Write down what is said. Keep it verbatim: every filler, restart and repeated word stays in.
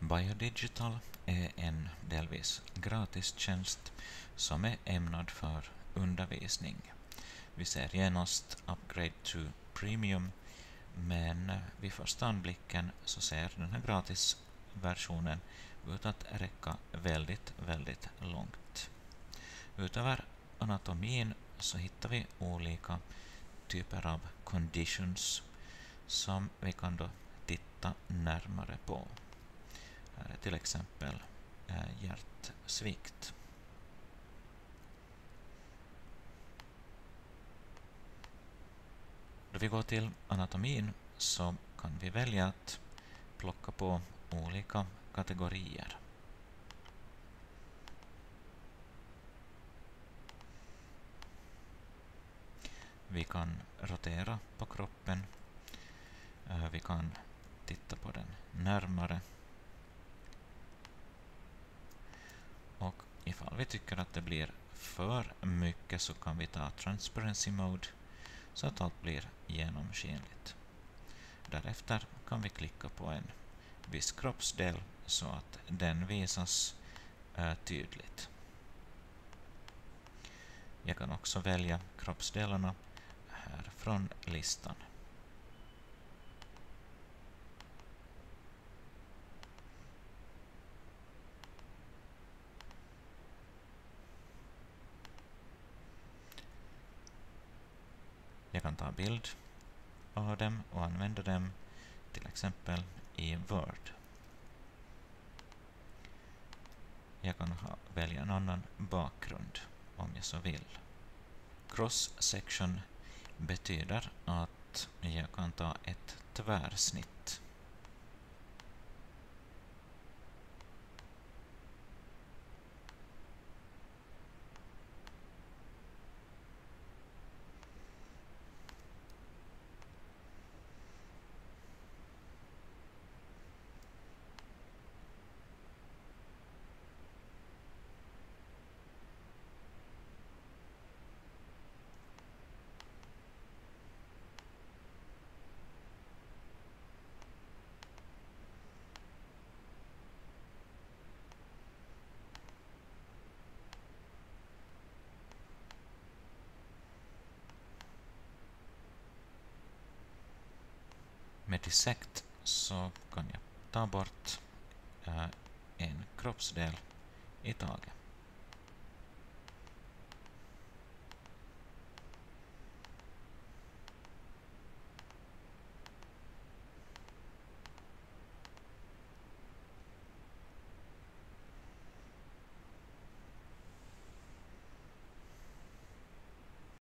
Biodigital är en delvis gratis tjänst som är ämnad för undervisning. Vi ser genast Upgrade to Premium, men vid första anblicken så ser den här gratisversionen ut att räcka väldigt, väldigt långt. Utöver anatomin så hittar vi olika typer av conditions som vi kan då titta närmare på. Här är till exempel eh, hjärtsvikt. Då vi går till anatomin så kan vi välja att plocka på olika kategorier. Vi kan rotera på kroppen. Vi kan titta på den närmare. Och ifall vi tycker att det blir för mycket så kan vi ta Transparency Mode så att allt blir genomskinligt. Därefter kan vi klicka på en viss kroppsdel så att den visas äh, tydligt. Jag kan också välja kroppsdelarna här från listan. Jag kan ta bild av dem och använda dem till exempel i Word. Jag kan ha, välja en annan bakgrund om jag så vill. Cross-section betyder att jag kan ta ett tvärsnitt. Med Dissect så kan jag ta bort äh, en kroppsdel i taget.